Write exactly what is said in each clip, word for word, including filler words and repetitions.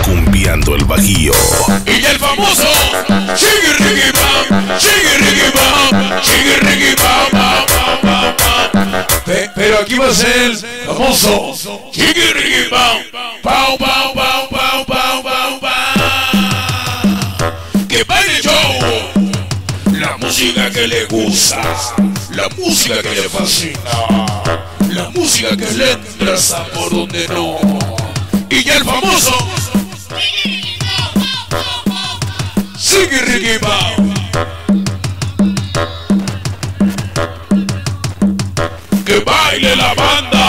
cumbiando el Bajío. Y el famoso Chiquirriquipam, Chiquirriquipam, Chiquirriquipam, pam, pam, pam, pam. Pe- Pero aquí va a ser el famoso Chiquirriquipam, pam, pam, pam, pam, pam, pam, pam. Que baile el show, la música que le gusta, la música que le fascina, la música que le entra por donde no. Y ya el famoso Chiquirriquipam, que baile la banda.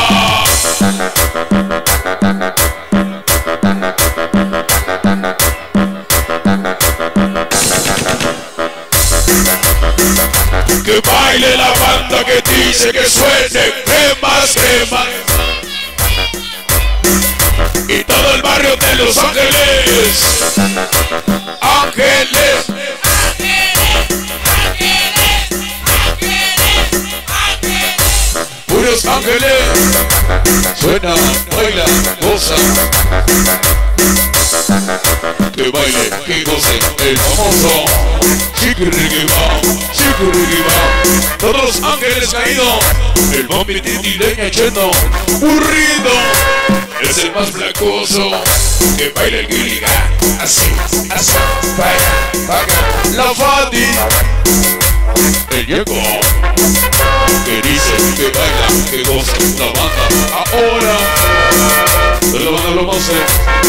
Que baile la banda que dice que suene, que más, que más. Y todo el barrio de Los Ángeles, Ángeles, puros ángeles, suena, baila, goza. Que baile, que goce, el famoso Chiquirriquipam, Chiquirriquipam. Todos los ángeles caídos, el bombi titileña echando burrito. Es el más flacoso, que baila el Gilligan, así, así, baila, baila, la Fati, el Diego, que dice que baila, que goza, la banda, ahora, de la banda lo hace,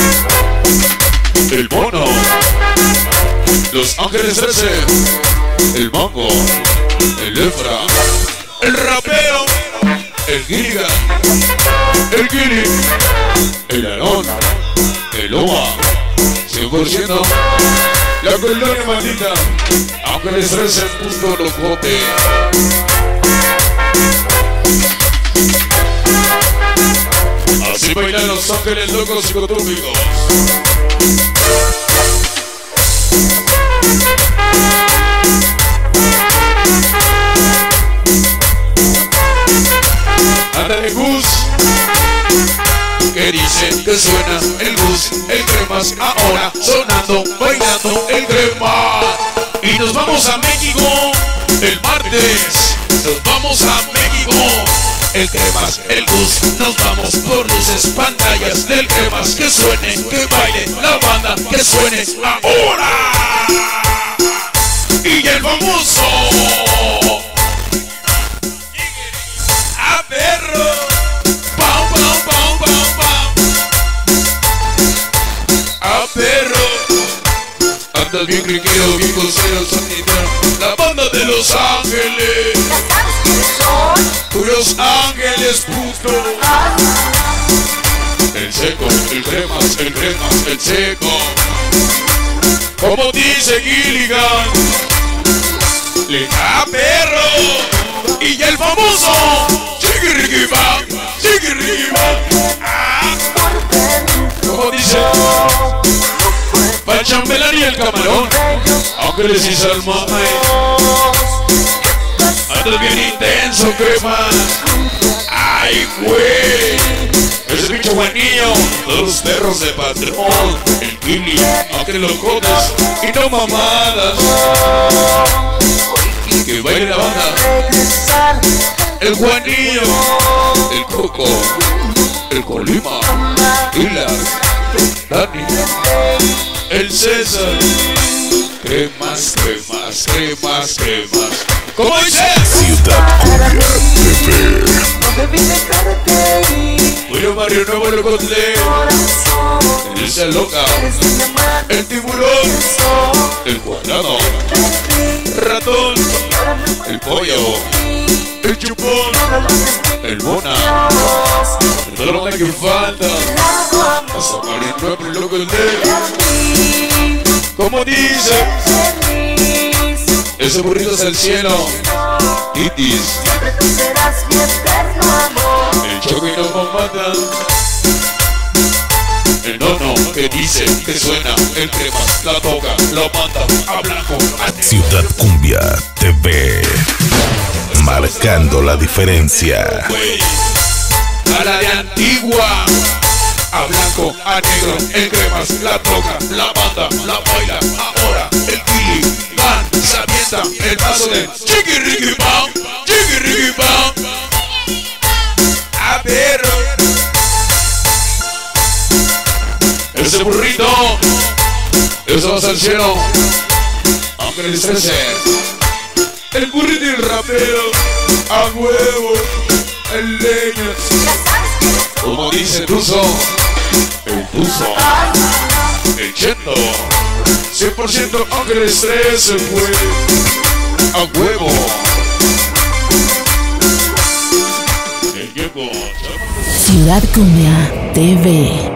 el Mono, Los Ángeles trece, el Mango, el Efra, el Rapero, el Gilligan, el Gilly, el Aarón, el Oma, cien por ciento, la colonia maldita, Ángeles trece, punto locote. Así bailan Los Ángeles locos y cotúbicos. Ándale Gus, que dicen que suena el Gus, el Cremas, ahora sonando, bailando el Crema. Y nos vamos a México el martes, nos vamos a México, el Cremas, el Gus, nos vamos por luces, pantallas del Cremas, que suene, que baile la banda, que suene ahora. Y el famoso a perro, pam, pam, pam, pam, pam, a perro. Andas bien criquero, bien grosero, sanitario, la banda de Los Ángeles, puros ángeles puto. El Seco, el Cremas, el Cremas, el Seco, como dice Gilligan, le da perro. Y ya el famoso Chiquirriquipam, Chiquirriquipam, ah, como dice pa' chambelar y el camarón, Ángeles y Salma. Andas bien intenso, Cremas. Ay, güey, ese pinche Juanillo, todos los perros de patrón, el Gilly, Ángeles locotes y no mamadas. Que baile la banda, el Juanillo, el Coco, el Colima, Hilar, Dani, el César. Cremas, cremas, cremas, cremas. ¿Cómo dice? Ciudad Cumbia T V. Julio Barrio Nuevo Locotle, el Elsa Loca, el Tiburón, el Cuadrado, Ratón, el Pollo, el Chupón, el Mona, todo lo que falta, hasta Barrio Nuevo Locotle. Como dice, ese burrito es el cielo, Titis, el Choco y no mata, el Nono que dice que suena, el Cremas la toca, la manda a blanco. Ciudad Cumbia T V, marcando la diferencia. A la de Antigua, a blanco, a negro, en cremas, la toca, la banda, la baila, ahora el Kili, van, se avienta el paso de chiqui riqui bam, chiqui riqui bam. A perro. Ese burrito, eso va al cielo, aunque le estrese. El burrito y el rapero, a huevo, el leña. Como dice el Tuzo, el Tuzo, el Chendo, cien por ciento aunque el estrés se fue, a huevo. El Gecko. Ciudad Cumbia T V.